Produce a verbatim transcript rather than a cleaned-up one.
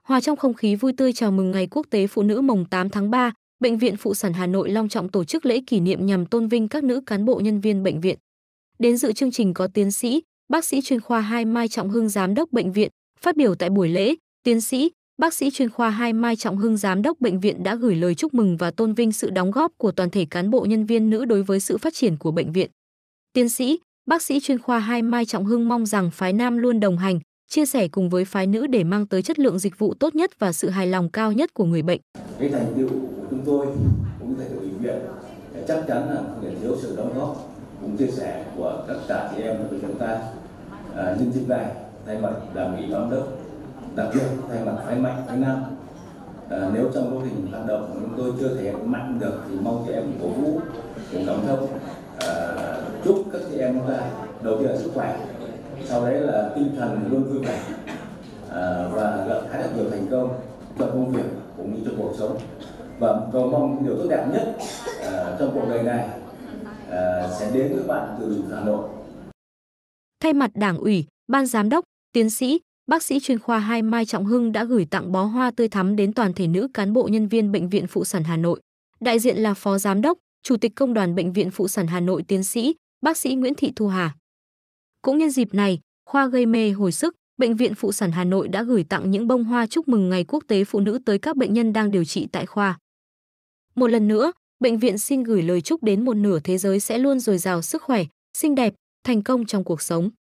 Hòa trong không khí vui tươi chào mừng Ngày Quốc tế Phụ nữ mùng tám tháng ba, Bệnh viện Phụ sản Hà Nội long trọng tổ chức lễ kỷ niệm nhằm tôn vinh các nữ cán bộ nhân viên bệnh viện. Đến dự chương trình có tiến sĩ, bác sĩ chuyên khoa hai Mai Trọng Hưng giám đốc bệnh viện. Phát biểu tại buổi lễ, tiến sĩ, bác sĩ chuyên khoa hai Mai Trọng Hưng giám đốc bệnh viện đã gửi lời chúc mừng và tôn vinh sự đóng góp của toàn thể cán bộ nhân viên nữ đối với sự phát triển của bệnh viện. Tiến sĩ, bác sĩ chuyên khoa hai Mai Trọng Hưng mong rằng phái nam luôn đồng hành, chia sẻ cùng với phái nữ để mang tới chất lượng dịch vụ tốt nhất và sự hài lòng cao nhất của người bệnh. Cái thành tựu của chúng tôi cũng như thành tựu bệnh viện chắc chắn là không thể thiếu sự đóng góp cùng chia sẻ của tất cả chị em của chúng ta. À, nhân dịp này, thay mặt Đảng ủy Giám đốc, đặc biệt thay mặt phái mạnh phái nam, à, nếu trong quá trình hoạt động chúng tôi chưa thể hiện mạnh được thì mong chị em cổ vũ, cùng cảm thông, à, chúc các chị em chúng ta đầu tiên là sức khỏe, sau đấy là tinh thần luôn vui vẻ, à, và gặt hái được nhiều thành công trong công việc cũng như trong cuộc sống, và cầu mong điều tốt đẹp nhất à, trong cuộc đời này à, sẽ đến với bạn từ Hà Nội. Thay mặt Đảng ủy, Ban Giám đốc, tiến sĩ, bác sĩ chuyên khoa hai Mai Trọng Hưng đã gửi tặng bó hoa tươi thắm đến toàn thể nữ cán bộ nhân viên Bệnh viện Phụ sản Hà Nội. Đại diện là Phó Giám đốc, Chủ tịch Công đoàn Bệnh viện Phụ sản Hà Nội tiến sĩ, bác sĩ Nguyễn Thị Thu Hà. Cũng nhân dịp này, khoa gây mê hồi sức, Bệnh viện Phụ sản Hà Nội đã gửi tặng những bông hoa chúc mừng Ngày Quốc tế Phụ nữ tới các bệnh nhân đang điều trị tại khoa. Một lần nữa, bệnh viện xin gửi lời chúc đến một nửa thế giới sẽ luôn dồi dào sức khỏe, xinh đẹp, thành công trong cuộc sống.